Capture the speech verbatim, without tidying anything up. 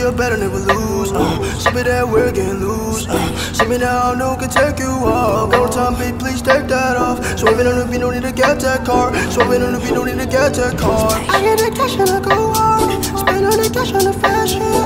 you better never lose. Uh, Ship it that we're getting loose. Uh, Ship me now, no can take you off. One time, babe, please take that off. Swerving on the beat, no need to get that car. Swerving on the beat, no need to get that car. I get the cash and I go hard. Spend all the cash on the fashion.